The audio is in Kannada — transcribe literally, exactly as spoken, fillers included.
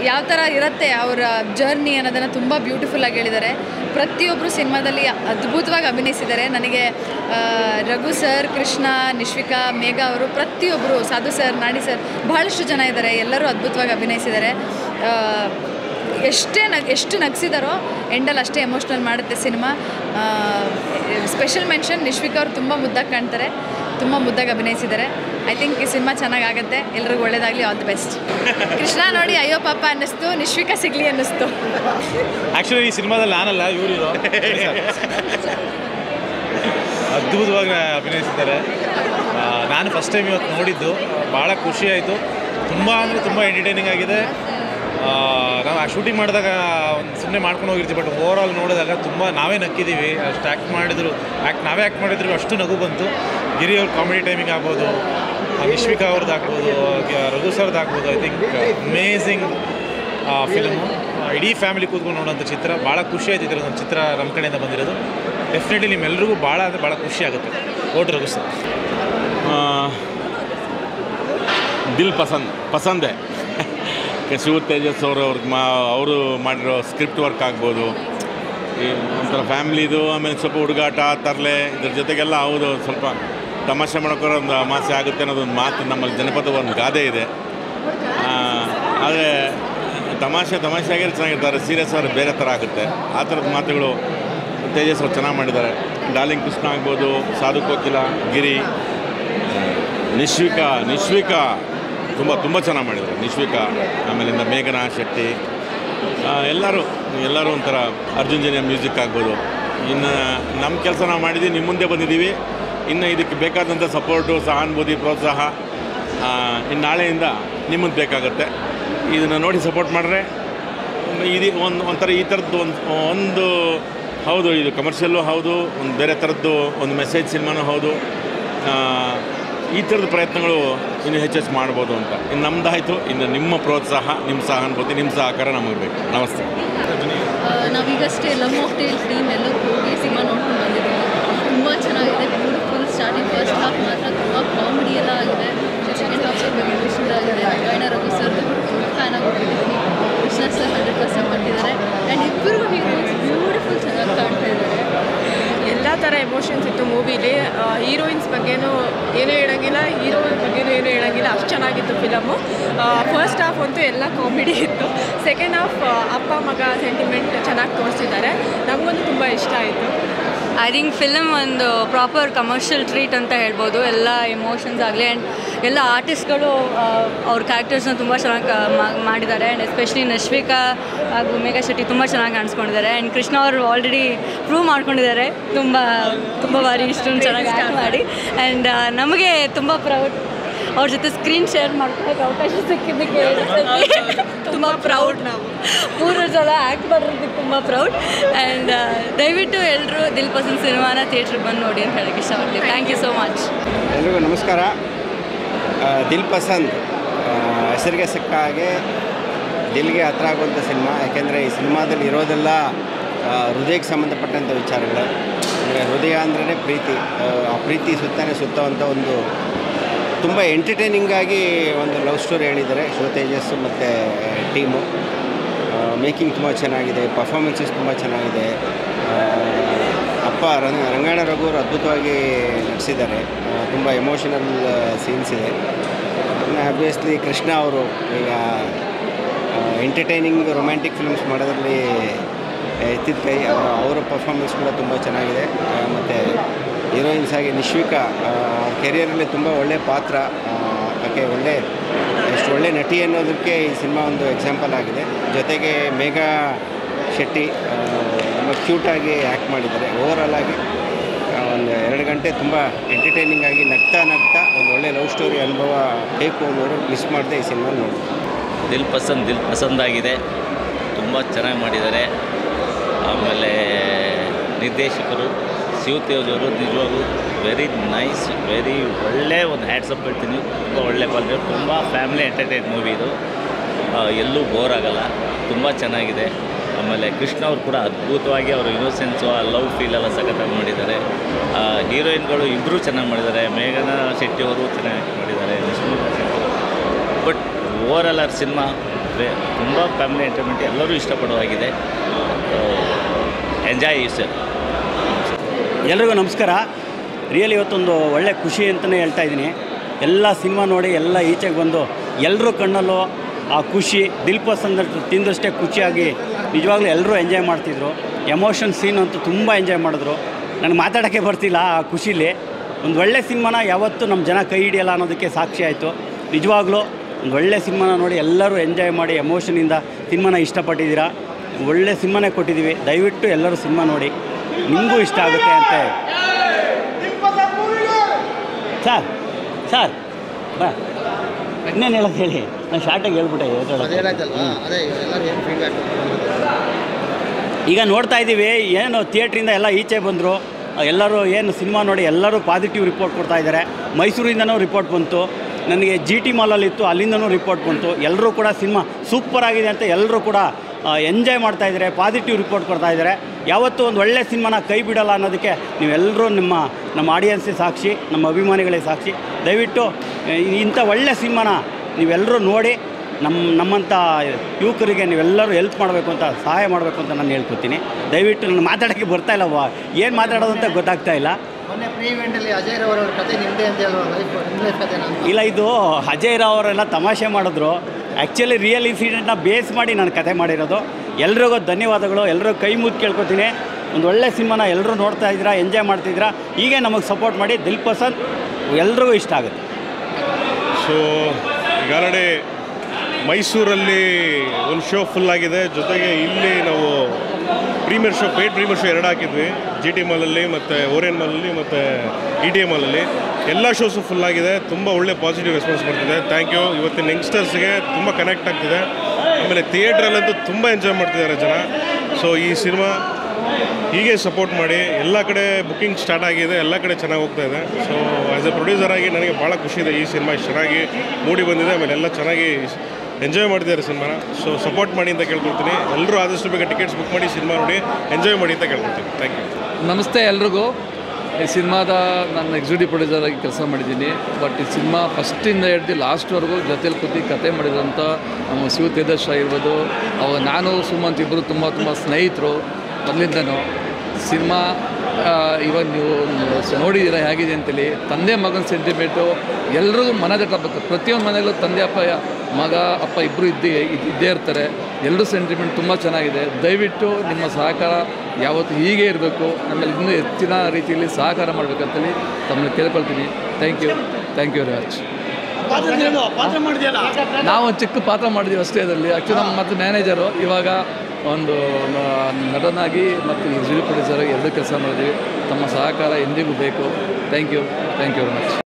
ಯಾವ ಥರ ಇರುತ್ತೆ ಅವರ ಜರ್ನಿ ಅನ್ನೋದನ್ನು ತುಂಬ ಬ್ಯೂಟಿಫುಲ್ಲಾಗಿ ಹೇಳಿದ್ದಾರೆ. ಪ್ರತಿಯೊಬ್ಬರು ಸಿನಿಮಾದಲ್ಲಿ ಅದ್ಭುತವಾಗಿ ಅಭಿನಯಿಸಿದ್ದಾರೆ. ನನಗೆ ರಘು ಸರ್, ಕೃಷ್ಣ, ನಿಶ್ವಿಕಾ, ಮೇಘ ಅವರು ಪ್ರತಿಯೊಬ್ಬರು, ಸಾಧು ಸರ್, ನಾಡಿ ಸರ್, ಬಹಳಷ್ಟು ಜನ ಇದ್ದಾರೆ. ಎಲ್ಲರೂ ಅದ್ಭುತವಾಗಿ ಅಭಿನಯಿಸಿದ್ದಾರೆ. ಎಷ್ಟೇ ನಗ್ ಎಷ್ಟು ನಗಿಸಿದಾರೋ ಎಂಡಲ್ಲಿ ಅಷ್ಟೇ ಎಮೋಷ್ನಲ್ ಮಾಡುತ್ತೆ ಸಿನಿಮಾ. ಸ್ಪೆಷಲ್ ಮೆನ್ಷನ್ ನಿಶ್ವಿಕಾ ಅವರು ತುಂಬ ಮುದ್ದಾಗಿ ಕಾಣ್ತಾರೆ, ತುಂಬ ಮುದ್ದಾಗಿ ಅಭಿನಯಿಸಿದ್ದಾರೆ. ಐ ಥಿಂಕ್ ಈ ಸಿನಿಮಾ ಚೆನ್ನಾಗಾಗುತ್ತೆ. ಎಲ್ರಿಗೂ ಒಳ್ಳೇದಾಗಲಿ. All the best. ಕೃಷ್ಣ ನೋಡಿ ಅಯ್ಯೋ ಪಾಪ ಅನ್ನಿಸ್ತು, ನಿಶ್ವಿಕಾ ಸಿಗಲಿ ಅನ್ನಿಸ್ತು. ಆ್ಯಕ್ಚುಲಿ ಈ ಸಿನಿಮಾದಲ್ಲಿ ನಾನಲ್ಲ, ಇವರಿರೋ ಅದ್ಭುತವಾಗಿ ಅಭಿನಯಿಸಿದ್ದಾರೆ. ನಾನು ಫಸ್ಟ್ ಟೈಮ್ ಇವತ್ತು ನೋಡಿದ್ದು, ಭಾಳ ಖುಷಿಯಾಯಿತು. ತುಂಬ ಅಂದರೆ ತುಂಬ ಎಂಟರ್ಟೈನಿಂಗ್ ಆಗಿದೆ. ನಾವು ಆ ಶೂಟಿಂಗ್ ಮಾಡಿದಾಗ ಒಂದು ಸುಮ್ಮನೆ ಮಾಡ್ಕೊಂಡು ಹೋಗಿರ್ತೀವಿ, ಬಟ್ ಓವರ್ ಆಲ್ ನೋಡಿದಾಗ ತುಂಬ ನಾವೇ ನಕ್ಕಿದ್ದೀವಿ. ಅಷ್ಟು ಆ್ಯಕ್ಟ್ ಮಾಡಿದ್ರು ಆ್ಯಕ್ಟ್ ನಾವೇ ಆ್ಯಕ್ಟ್ ಮಾಡಿದ್ರು ಅಷ್ಟು ನಗು ಬಂತು. ಗಿರಿ ಅವ್ರ ಕಾಮಿಡಿ ಟೈಮಿಂಗ್ ಆಗ್ಬೋದು, ನಿಶ್ವಿಕಾ ಅವ್ರದ್ದು ಆಗ್ಬೋದು, ರಘು ಸರ್ದು ಆಗ್ಬೋದು. I think amazing film. ಇಡೀ ಫ್ಯಾಮಿಲಿ ಕೂತ್ಕೊಂಡು ನೋಡೋಂಥ ಚಿತ್ರ. ಭಾಳ ಖುಷಿ ಆಯ್ತು ಇದರ ಒಂದು ಚಿತ್ರ ನಮ್ಮ ಕಡೆಯಿಂದ ಬಂದಿರೋದು. ಡೆಫಿನೆಟ್ಲಿ ನಿಮ್ಮೆಲ್ರಿಗೂ ಭಾಳ ಅಂದರೆ ಭಾಳ ಖುಷಿ ಆಗುತ್ತೆ. Vote Raghu sir. ದಿಲ್ ಪಸಂದ್ ಪಸಂದೆ ಶಿವ ತೇಜಸ್ ಅವರು ಅವ್ರಿಗೆ ಮಾ ಅವರು ಮಾಡಿರೋ ಸ್ಕ್ರಿಪ್ಟ್ ವರ್ಕ್ ಆಗ್ಬೋದು, ಈ ಒಂಥರ ಫ್ಯಾಮ್ಲಿದು, ಆಮೇಲೆ ಸ್ವಲ್ಪ ಹುಡುಗಾಟ ತರಲೆ, ಇದ್ರ ಜೊತೆಗೆಲ್ಲ ಹೌದು ಸ್ವಲ್ಪ ತಮಾಷೆ ಮಾಡೋಕ್ಕೋರ ಒಂದು ಅಮಾಸೆ ಆಗುತ್ತೆ ಅನ್ನೋದೊಂದು ಮಾತು ನಮ್ಮಲ್ಲಿ ಜನಪದ ಒಂದು ಗಾದೆ ಇದೆ. ಆದರೆ ತಮಾಷೆ ತಮಾಷೆಯಾಗೇ ಚೆನ್ನಾಗಿರ್ತಾರೆ, ಸೀರಿಯಸ್ ಅವ್ರಿಗೆ ಬೇರೆ ಥರ ಆಗುತ್ತೆ. ಆ ಥರದ ಮಾತುಗಳು ತೇಜಸ್ ಅವ್ರು ಚೆನ್ನಾಗಿ ಮಾಡಿದ್ದಾರೆ. ಡಾರ್ಲಿಂಗ್ ಕೃಷ್ಣ ಆಗ್ಬೋದು, ಸಾಧು ಕೋಕಿಲ, ಗಿರಿ, ನಿಶ್ವಿಕಾ ನಿಶ್ವಿಕಾ ತುಂಬ ತುಂಬ ಚೆನ್ನಾಗಿ ಮಾಡಿದ್ದಾರೆ. ನಿಶ್ವಿಕಾ, ಆಮೇಲಿಂದ ಮೇಘನಾ, ಶೆಟ್ಟಿ, ಎಲ್ಲರೂ ಎಲ್ಲರೂ ಒಂಥರ ಅರ್ಜುನ್ ಜನ್ಯ ಮ್ಯೂಸಿಕ್ ಆಗ್ಬೋದು. ಇನ್ನು ನಮ್ಮ ಕೆಲಸ ನಾವು ಮಾಡಿದ್ದೀವಿ, ನಿಮ್ಮ ಮುಂದೆ ಬಂದಿದ್ದೀವಿ. ಇನ್ನು ಇದಕ್ಕೆ ಬೇಕಾದಂಥ ಸಪೋರ್ಟು, ಸಹಾನುಭೂತಿ, ಪ್ರೋತ್ಸಾಹ ಇನ್ನು ನಾಳೆಯಿಂದ ನಿಮ್ಮ ಮುಂದೆ ಬೇಕಾಗುತ್ತೆ. ಇದನ್ನು ನೋಡಿ ಸಪೋರ್ಟ್ ಮಾಡಿದ್ರೆ ಇದು ಒಂದು ಒಂಥರ ಈ ಥರದ್ದು ಒಂದು ಒಂದು ಹೌದು, ಇದು ಕಮರ್ಷಿಯಲ್ಲು ಹೌದು, ಒಂದು ಬೇರೆ ಥರದ್ದು ಒಂದು ಮೆಸೇಜ್ ಸಿನಿಮಾನೂ ಹೌದು. ಈ ಥರದ ಪ್ರಯತ್ನಗಳು ಇನ್ನು ಹೆಚ್ಚೆಚ್ಚು ಮಾಡ್ಬೋದು ಅಂತ. ಇನ್ನು ನಮ್ಮದಾಯಿತು. ಇನ್ನು ನಿಮ್ಮ ಪ್ರೋತ್ಸಾಹ, ನಿಮ್ಮ ಸಹಾನುಭೂತಿ, ನಿಮ್ಮ ಸಹಕಾರ ನಮಗೆ ಬೇಕು. ನಮಸ್ತೆ. ನಾವೀಗಷ್ಟೇ ಲವ್ ಆಫ್ ಟೇಲ್ಸ್ ಟೀಮ್ ಎಲ್ಲ ಹೋಗಿ ಸಿನಿಮಾ ನೋಡ್ಕೊಂಡು ಬಂದಿದ್ದೀವಿ. ತುಂಬ ಚೆನ್ನಾಗಿದೆ. ಬ್ಯೂಟಿಫುಲ್. ಸ್ಟಾರ್ಟಿಂಗ್ ಫಸ್ಟ್ ಹಾಫ್ ಮಾತ್ರ ತುಂಬ ಕಾಮಿಡಿ ಎಲ್ಲ ಆಗಿದೆ. ಸೆಕೆಂಡ್ ಹಾಫ್ ಸ್ವಲ್ಪ ಬ್ಯೂಟಿಫುಲ್ ಆಗಿದೆ. ಗಾಯನ ರಘು ಸರ್ದು ಫ್ಯಾನ್ ಆಗಿಬಿಟ್ಟಿದ್ದೀನಿ. ಕೃಷ್ಣ ಸರ್ ಹಂಡ್ರೆಡ್ ಪರ್ಸೆಂಟ್ ಮಾಡಿದ್ದಾರೆ. ಆ್ಯಂಡ್ ಇಬ್ಬರು ಹೀರೋಸ್ ಬ್ಯೂಟಿಫುಲ್ ಚೆನ್ನಾಗಿ ಕಾಣ್ತಾ ಇದ್ದಾರೆ. ಎಲ್ಲ ಥರ ಎಮೋಷನ್ಸ್ ಇತ್ತು ಮೂವಿಲಿ. ಹೀರೋಯಿನ್ಸ್ ಬಗ್ಗೆನೂ ಏನೂ ಹೇಳೋಂಗಿಲ್ಲ, ಹೀರೋ ಬಗ್ಗೆನೂ ಏನೂ ಹೇಳೋಂಗಿಲ್ಲ, ಅಷ್ಟು ಚೆನ್ನಾಗಿತ್ತು ಫಿಲಮು. ಫಸ್ಟ್ ಹಾಫ್ ಅಂತೂ ಎಲ್ಲ ಕಾಮಿಡಿ ಇತ್ತು. ಸೆಕೆಂಡ್ ಹಾಫ್ ಅಪ್ಪ ಮಗ ಸೆಂಟಿಮೆಂಟ್ ಚೆನ್ನಾಗಿ ತೋರಿಸಿದ್ದಾರೆ. ನಮಗೊಂದು ತುಂಬ ಇಷ್ಟ ಆಯಿತು. ಐ ಥಿಂಕ್ ಫಿಲಮ್ ಒಂದು ಪ್ರಾಪರ್ ಕಮರ್ಷಿಯಲ್ ಟ್ರೀಟ್ ಅಂತ ಹೇಳ್ಬೋದು. ಎಲ್ಲ ಎಮೋಷನ್ಸ್ ಆಗಲಿ ಆ್ಯಂಡ್ ಎಲ್ಲ ಆರ್ಟಿಸ್ಟ್ಗಳು ಅವ್ರ ಕ್ಯಾರೆಕ್ಟರ್ಸ್ನ ತುಂಬ ಚೆನ್ನಾಗಿ ಮಾಡಿದ್ದಾರೆ. ಆ್ಯಂಡ್ ಎಸ್ಪೆಷಲಿ ನಶ್ವಿಕಾ ಹಾಗೂ ಮೇಘಾ ಶೆಟ್ಟಿ ತುಂಬ ಚೆನ್ನಾಗಿ ಕಾಣಿಸ್ಕೊಂಡಿದ್ದಾರೆ. ಆ್ಯಂಡ್ ಕೃಷ್ಣ ಅವರು ಆಲ್ರೆಡಿ ಪ್ರೂವ್ ಮಾಡ್ಕೊಂಡಿದ್ದಾರೆ ತುಂಬ ತುಂಬ ಬಾರಿ ಇಷ್ಟೊಂದು ಚೆನ್ನಾಗಿ ಆ್ಯಕ್ಟ್ ಮಾಡಿ. ಆ್ಯಂಡ್ ನಮಗೆ ತುಂಬ ಪ್ರೌಡ್ ಅವ್ರ ಜೊತೆ ಸ್ಕ್ರೀನ್ ಶೇರ್ ಮಾಡ್ಕೊಳ್ಳೋಕೆ ಅವಕಾಶ ಸಿಕ್ಕಿದ್ದಕ್ಕೆ ತುಂಬ ಪ್ರೌಡ್. ನಾವು ಮೂರು ಸಲ ಆ್ಯಕ್ಟ್ ಮಾಡೋದಕ್ಕೆ ತುಂಬ ಪ್ರೌಡ್. ಆ್ಯಂಡ್ ದಯವಿಟ್ಟು ಎಲ್ಲರೂ ದಿಲ್ ಪಸಂದ್ ಸಿನಿಮಾನ ಥಿಯೇಟ್ರಿಗೆ ಬಂದು ನೋಡಿ ಅಂತ ಹೇಳೋಕ್ಕೆ ಇಷ್ಟಪಡ್ತೀವಿ. Thank you so much. ಎಲ್ರಿಗೂ ನಮಸ್ಕಾರ. ದಿಲ್ ಪಸಂದ್ ಹೆಸರಿಗೆ ಸಿಕ್ಕ ಹಾಗೆ ದಿಲ್ಗೆ ಹತ್ರ ಆಗುವಂಥ ಸಿನಿಮಾ. ಯಾಕೆಂದರೆ ಈ ಸಿನಿಮಾದಲ್ಲಿ ಇರೋದೆಲ್ಲ ಹೃದಯಕ್ಕೆ ಸಂಬಂಧಪಟ್ಟಂಥ ವಿಚಾರಗಳು. ಅಂದರೆ ಹೃದಯ ಅಂದ್ರೇ ಪ್ರೀತಿ. ಆ ಪ್ರೀತಿ ಸುತ್ತನೇ ಸುತ್ತವಂಥ ಒಂದು ತುಂಬ ಎಂಟರ್ಟೈನಿಂಗಾಗಿ ಒಂದು ಲವ್ ಸ್ಟೋರಿ ಹೇಳಿದ್ದಾರೆ ಶಿವ ತೇಜಸ್ ಮತ್ತು ಟೀಮು. ಮೇಕಿಂಗ್ ತುಂಬ ಚೆನ್ನಾಗಿದೆ, ಪರ್ಫಾರ್ಮೆನ್ಸಸ್ ತುಂಬ ಚೆನ್ನಾಗಿದೆ. ಅಪ್ಪ ರಂಗ ರಂಗಾಯಣ ರಘು ಅವರು ಅದ್ಭುತವಾಗಿ ನಟಿಸಿದ್ದಾರೆ. ತುಂಬ ಎಮೋಷನಲ್ ಸೀನ್ಸ್ ಇದೆ. ಆಬ್ವಿಯಸ್ಲಿ ಕೃಷ್ಣ ಅವರು ಈಗ ಎಂಟರ್ಟೈನಿಂಗ್ ರೊಮ್ಯಾಂಟಿಕ್ ಫಿಲ್ಮ್ಸ್ ಮಾಡೋದ್ರಲ್ಲಿ ಎತ್ತಿದ ಕೈ. ಅವರ ಅವರ ಪರ್ಫಾರ್ಮೆನ್ಸ್ ಕೂಡ ತುಂಬ ಚೆನ್ನಾಗಿದೆ. ಮತ್ತು ಹೀರೋಯಿನ್ಸ್ ಆಗಿ ನಿಶ್ವಿಕಾ ಕೆರಿಯರಲ್ಲಿ ತುಂಬ ಒಳ್ಳೆಯ ಪಾತ್ರ. ಆಕೆ ಒಳ್ಳೆ ಎಷ್ಟು ಒಳ್ಳೆ ನಟಿ ಅನ್ನೋದಕ್ಕೆ ಈ ಸಿನಿಮಾ ಒಂದು ಎಕ್ಸಾಂಪಲ್ ಆಗಿದೆ. ಜೊತೆಗೆ ಮೇಘಾ ಶೆಟ್ಟಿ ತುಂಬ ಕ್ಯೂಟಾಗಿ ಆ್ಯಕ್ಟ್ ಮಾಡಿದ್ದಾರೆ. ಓವರಾಲ್ ಆಗಿ ಒಂದು ಎರಡು ಗಂಟೆ ತುಂಬ ಎಂಟರ್ಟೈನಿಂಗ್ ಆಗಿ ನಗ್ತಾ ನಗ್ತಾ ಒಂದು ಒಳ್ಳೆ ಲವ್ ಸ್ಟೋರಿ ಅನುಭವ ಬೇಕು ಅನ್ನೋರು ಮಿಸ್ ಮಾಡದೆ ಈ ಸಿನಿಮಾ ನೋಡಿ. ದಿಲ್ ಪಸಂದ್ ದಿಲ್ ಪಸಂದ್ ಆಗಿದೆ. ತುಂಬ ಚೆನ್ನಾಗಿ ಮಾಡಿದ್ದಾರೆ. ಆಮೇಲೆ ನಿರ್ದೇಶಕರು ಶಿವ ತೇಜ್ ಅವರು ನಿಜವಾಗೂ ವೆರಿ ನೈಸ್, ವೆರಿ ಒಳ್ಳೆ ಒಂದು ಹ್ಯಾಟ್ಸಪ್ ಹೇಳ್ತೀನಿ. ತುಂಬ ಒಳ್ಳೆ ಬಂದರೆ ತುಂಬ ಫ್ಯಾಮಿಲಿ ಎಂಟರ್ಟೈನ್ ಮೂವಿ ಇದು. ಎಲ್ಲೂ ಬೋರ್ ಆಗೋಲ್ಲ, ತುಂಬ ಚೆನ್ನಾಗಿದೆ. ಆಮೇಲೆ ಕೃಷ್ಣ ಅವರು ಕೂಡ ಅದ್ಭುತವಾಗಿ ಅವರು ಇನ್ನೋಸೆನ್ಸು ಆ ಲವ್ ಫೀಲೆಲ್ಲ ಸಖತ್ತಾಗಿ ಮಾಡಿದ್ದಾರೆ. ಹೀರೋಯಿನ್ಗಳು ಇಬ್ಬರೂ ಚೆನ್ನಾಗಿ ಮಾಡಿದ್ದಾರೆ. ಮೇಘನಾ ಶೆಟ್ಟಿ ಅವರು ಚೆನ್ನಾಗಿ ಮಾಡಿದ್ದಾರೆ. ಬಟ್ ಓವರಾಲ್ ಅವ್ರ ಸಿನಿಮಾ ತುಂಬ ಫ್ಯಾಮಿಲಿ ಎಂಟರ್ಟೈನ್ಮೆಂಟ್ ಎಲ್ಲರೂ ಇಷ್ಟಪಡುವಾಗಿದೆ. Enjoy is. ಎಲ್ರಿಗೂ ನಮಸ್ಕಾರ. ರಿಯಲಿ ಇವತ್ತೊಂದು ಒಳ್ಳೆ ಖುಷಿ ಅಂತಲೇ ಹೇಳ್ತಾ ಇದ್ದೀನಿ. ಎಲ್ಲ ಸಿನಿಮಾ ನೋಡಿ ಎಲ್ಲ ಈಚೆಗೆ ಬಂದು ಎಲ್ಲರೂ ಕಣ್ಣಲ್ಲೂ ಆ ಖುಷಿ, ದಿಲ್ ಪಸಂದ್ ತಿಂದಷ್ಟೇ ಖುಷಿಯಾಗಿ ನಿಜವಾಗ್ಲೂ ಎಲ್ಲರೂ ಎಂಜಾಯ್ ಮಾಡ್ತಿದ್ರು. ಎಮೋಷನ್ ಸೀನ್ ಅಂತೂ ತುಂಬ ಎಂಜಾಯ್ ಮಾಡಿದ್ರು. ನನಗೆ ಮಾತಾಡೋಕ್ಕೆ ಬರ್ತಿಲ್ಲ ಆ ಖುಷಿಲಿ. ಒಂದು ಒಳ್ಳೆ ಸಿನಿಮಾನ ಯಾವತ್ತೂ ನಮ್ಮ ಜನ ಕೈ ಹಿಡಿಯಲ್ಲ ಅನ್ನೋದಕ್ಕೆ ಸಾಕ್ಷಿ ಆಯಿತು. ನಿಜವಾಗ್ಲೂ ಒಂದು ಒಳ್ಳೆ ಸಿನಿಮಾನ ನೋಡಿ ಎಲ್ಲರೂ ಎಂಜಾಯ್ ಮಾಡಿ ಎಮೋಷನಿಂದ ಸಿನಿಮಾನ ಇಷ್ಟಪಟ್ಟಿದ್ದೀರಾ. ಒಳ್ಳೆ ಸಿನಿಮಾನೇ ಕೊಟ್ಟಿದ್ದೀವಿ. ದಯವಿಟ್ಟು ಎಲ್ಲರೂ ಸಿನಿಮಾ ನೋಡಿ, ನಿಮಗೂ ಇಷ್ಟ ಆಗುತ್ತೆ ಅಂತ. ಸರ್ ಸರ್ ಬಾ, ಇನ್ನೇನು ಹೇಳೋದು ಹೇಳಿ, ನಾನು ಶಾರ್ಟಾಗಿ ಹೇಳ್ಬಿಟ್ಟೆ. ಈಗ ನೋಡ್ತಾ ಇದ್ದೀವಿ, ಏನು ಥಿಯೇಟ್ರಿಂದ ಎಲ್ಲ ಈಚೆ ಬಂದರು, ಎಲ್ಲರೂ ಏನು ಸಿನಿಮಾ ನೋಡಿ ಎಲ್ಲರೂ ಪಾಸಿಟಿವ್ ರಿಪೋರ್ಟ್ ಕೊಡ್ತಾ ಇದ್ದಾರೆ. ಮೈಸೂರಿಂದನೂ ರಿಪೋರ್ಟ್ ಬಂತು, ನನಗೆ ಜಿ ಟಿ ಮಾಲಲ್ಲಿತ್ತು ಅಲ್ಲಿಂದನೂ ರಿಪೋರ್ಟ್ ಬಂತು. ಎಲ್ಲರೂ ಕೂಡ ಸಿನಿಮಾ ಸೂಪರ್ ಆಗಿದೆ ಅಂತ ಎಲ್ಲರೂ ಕೂಡ ಎಂಜಾಯ್ ಮಾಡ್ತಾಯಿದ್ದಾರೆ, ಪಾಸಿಟಿವ್ ರಿಪೋರ್ಟ್ ಕೊಡ್ತಾ ಇದ್ದಾರೆ. ಯಾವತ್ತೂ ಒಂದು ಒಳ್ಳೆ ಸಿನಿಮಾನ ಕೈ ಬಿಡೋಲ್ಲ ಅನ್ನೋದಕ್ಕೆ ನೀವೆಲ್ಲರೂ ನಿಮ್ಮ ನಮ್ಮ ಆಡಿಯನ್ಸೇ ಸಾಕ್ಷಿ, ನಮ್ಮ ಅಭಿಮಾನಿಗಳೇ ಸಾಕ್ಷಿ. ದಯವಿಟ್ಟು ಇಂಥ ಒಳ್ಳೆ ಸಿನಿಮಾನ ನೀವೆಲ್ಲರೂ ನೋಡಿ ನಮ್ಮ ನಮ್ಮಂಥ ಯುವಕರಿಗೆ ನೀವೆಲ್ಲರೂ ಹೆಲ್ಪ್ ಮಾಡಬೇಕು ಅಂತ, ಸಹಾಯ ಮಾಡಬೇಕು ಅಂತ ನಾನು ಹೇಳ್ಕೊತೀನಿ. ದಯವಿಟ್ಟು ನಾನು ಮಾತಾಡೋಕ್ಕೆ ಬರ್ತಾಯಿಲ್ಲವ್ವ, ಏನು ಮಾತಾಡೋದು ಅಂತ ಗೊತ್ತಾಗ್ತಾ ಇಲ್ಲ. ಮೊನ್ನೆ ಪ್ರೀ ಇವೆಂಟಲ್ಲಿ ಅಜಯ್ ಅವರ ಕತೆ ನಿಮ್ಮದೇ ಅಂತ ಹೇಳುವ ಲೈಫ್ ಲೈಫ್ ಕತೆ ಇಲ್ಲ, ಇದು ಅಜಯ್ ರಾವ್ ಅವರೆಲ್ಲ ತಮಾಷೆ ಮಾಡಿದ್ರು. ಆ್ಯಕ್ಚುಲಿ ರಿಯಲ್ ಇನ್ಸಿಡೆಂಟ್ನ ಬೇಸ್ ಮಾಡಿ ನಾನು ಕತೆ ಮಾಡಿರೋದು. ಎಲ್ರಿಗೂ ಧನ್ಯವಾದಗಳು. ಎಲ್ಲರೂ ಕೈ ಮುದ್ದು ಕೇಳ್ಕೊತೀನಿ. ಒಂದು ಒಳ್ಳೆ ಸಿನಿಮಾನ ಎಲ್ಲರೂ ನೋಡ್ತಾ ಇದ್ದೀರಾ, ಎಂಜಾಯ್ ಮಾಡ್ತಿದ್ದೀರಾ. ಹೀಗೆ ನಮಗೆ ಸಪೋರ್ಟ್ ಮಾಡಿ. ದಿಲ್ ಪಸಂದ್ ಎಲ್ರಿಗೂ ಇಷ್ಟ ಆಗುತ್ತೆ. ಸೊ ಈಗ ಆಲ್ರೆಡಿ ಮೈಸೂರಲ್ಲಿ ಒಂದು ಶೋ ಫುಲ್ ಆಗಿದೆ. ಜೊತೆಗೆ ಇಲ್ಲಿ ನಾವು premiere show, paid premiere show ಎರಡು ಹಾಕಿದ್ವಿ. ಜಿ ಟಿ ಮಾಲಲ್ಲಿ ಮತ್ತು ಓರಿಯನ್ ಮಾಲಲ್ಲಿ ಮತ್ತು ಇ ಟಿ ಎ ಮಾಲಲ್ಲಿ. ಎಲ್ಲ ಶೋಸು ಫುಲ್ ಆಗಿದೆ. ತುಂಬ ಒಳ್ಳೆ ಪಾಸಿಟಿವ್ ರೆಸ್ಪಾನ್ಸ್ ಬರ್ತಿದೆ. Thank you. ಇವತ್ತಿನ ಯಂಗ್ಸ್ಟರ್ಸ್ಗೆ ತುಂಬ ಕನೆಕ್ಟ್ ಆಗ್ತಿದೆ. ಆಮೇಲೆ ಥಿಯೇಟ್ರಲ್ಲಂತೂ ತುಂಬ ಎಂಜಾಯ್ ಮಾಡ್ತಿದ್ದಾರೆ ಜನ. ಸೊ ಈ ಸಿನಿಮಾ ಹೀಗೆ ಸಪೋರ್ಟ್ ಮಾಡಿ. ಎಲ್ಲ ಕಡೆ ಬುಕ್ಕಿಂಗ್ ಸ್ಟಾರ್ಟ್ ಆಗಿದೆ, ಎಲ್ಲ ಕಡೆ ಚೆನ್ನಾಗಿ ಹೋಗ್ತಾ ಇದೆ. ಸೊ ಆ್ಯಸ್ ಎ ಪ್ರೊಡ್ಯೂಸರ್ ಆಗಿ ನನಗೆ ಭಾಳ ಖುಷಿ ಇದೆ. ಈ ಸಿನಿಮಾ ಇಷ್ಟು ಚೆನ್ನಾಗಿ ಮೂಡಿ ಬಂದಿದೆ. ಆಮೇಲೆ ಎಲ್ಲ ಚೆನ್ನಾಗಿ ಎಂಜಾಯ್ ಮಾಡ್ತಿದ್ದಾರೆ ಸಿನಿಮಾನ. ಸೊ ಸಪೋರ್ಟ್ ಮಾಡಿ ಅಂತ ಕೇಳ್ಕೊಳ್ತೀನಿ. ಎಲ್ಲರೂ ಆದಷ್ಟು ಬೇಗ ಟಿಕೆಟ್ಸ್ ಬುಕ್ ಮಾಡಿ ಸಿನಿಮಾ ನೋಡಿ ಎಂಜಾಯ್ ಮಾಡಿ ಅಂತ ಕೇಳ್ಕೊಳ್ತೀನಿ. Thank you. ನಮಸ್ತೆ ಎಲ್ರಿಗೂ. ಈ ಸಿನಿಮಾದ ನಾನು ಎಕ್ಸಿಕ್ಯೂಟಿವ್ ಪ್ರೊಡ್ಯೂಸರ್ ಆಗಿ ಕೆಲಸ ಮಾಡಿದ್ದೀನಿ. ಬಟ್ ಈ ಸಿನಿಮಾ ಫಸ್ಟಿಂದ ಹಿಡ್ದು ಲಾಸ್ಟ್ವರೆಗೂ ಜೊತೆಲಿ ಕೂತಿ ಕತೆ ಮಾಡಿರೋಂಥ ನಮ್ಮ ಶಿವ ತೇಜಸ್ ಇರ್ಬೋದು, ಅವಾಗ ನಾನು ಸುಮಂತ್ ಇಬ್ಬರು ತುಂಬ ತುಂಬ ಸ್ನೇಹಿತರು ಮೊದಲಿಂದನೂ. ಸಿನಿಮಾ ಇವಾಗ ನೀವು ನೋಡಿದ್ದೀರ ಹೇಗಿದೆ ಅಂತೇಳಿ. ತಂದೆ ಮಗನ ಸೆಂಟಿಮೆಂಟು ಎಲ್ರಿಗೂ ಮನ ತಟ್ಟಬೇಕು. ಪ್ರತಿಯೊಂದು ಮನೆಯಲ್ಲೂ ತಂದೆ ಅಪ್ಪ ಮಗ ಅಪ್ಪ ಇಬ್ಬರು ಇದ್ದೇ ಇದ್ದೇ ಇರ್ತಾರೆ. ಎಲ್ಲರೂ ಸೆಂಟಿಮೆಂಟ್ ತುಂಬ ಚೆನ್ನಾಗಿದೆ. ದಯವಿಟ್ಟು ನಿಮ್ಮ ಸಹಕಾರ ಯಾವತ್ತೂ ಹೀಗೆ ಇರಬೇಕು. ಆಮೇಲೆ ಇನ್ನೂ ಹೆಚ್ಚಿನ ರೀತಿಯಲ್ಲಿ ಸಹಕಾರ ಮಾಡಬೇಕಂತೇಳಿ ತಮ್ಮನ್ನು ಕೇಳ್ಕೊಳ್ತೀನಿ. Thank you thank you very much. ನಾವು ಒಂದು ಚಿಕ್ಕ ಪಾತ್ರ ಮಾಡಿದ್ದೀವಿ ಅಷ್ಟೇ ಅದರಲ್ಲಿ. ಆ್ಯಕ್ಚುಲಿ ನಮ್ಮ ಮತ್ತು ಮ್ಯಾನೇಜರು ಇವಾಗ ಒಂದು ನಟನಾಗಿ ಮತ್ತು ಎಕ್ಸಿಕ್ಯೂಟಿವ್ ಪ್ರೊಡ್ಯೂಸರ್ ಎರಡೂ ಕೆಲಸ ಮಾಡಿದ್ವಿ. ತಮ್ಮ ಸಹಕಾರ ಎಂದಿಗೂ ಬೇಕು. Thank you thank you very much.